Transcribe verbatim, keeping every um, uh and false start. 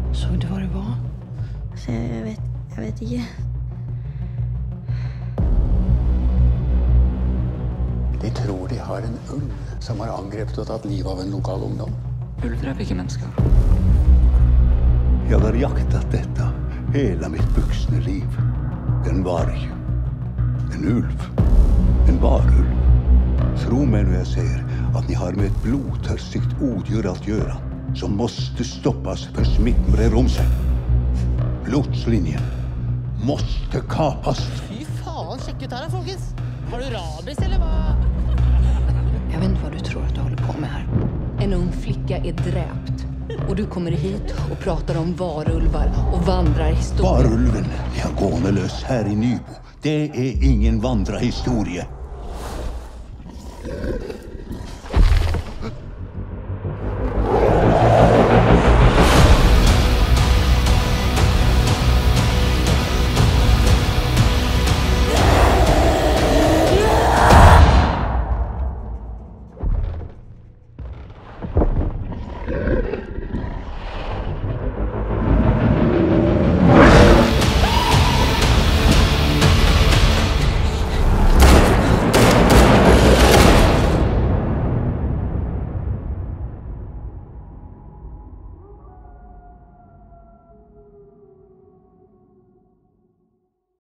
Såg du vad det var? Så jeg vet, jeg vet ikke. De tror de har en ulv som har angrepet og tatt livet av en lokal ungdom. Ulv dreper ikke mennesker. Jeg har jaktet dette hele mitt voksne liv. En varg. En ulv. En varulv. Tro meg når jeg sier at ni har med et blodtørstigt odjur å gjøre, som måste stoppas for smitten brer om seg. Blodslinjen måste kapas. Fy faen, sjekk ut her, folkens. Har du rabies, eller hva? Jag vet inte vad du tror att du håller på med här. En ung flicka är dräpt. Och du kommer hit och pratar om varulvar och vandrarhistorier. Varulven, de har gående løs her i Nybo. Det er ingen vandrarhistorie.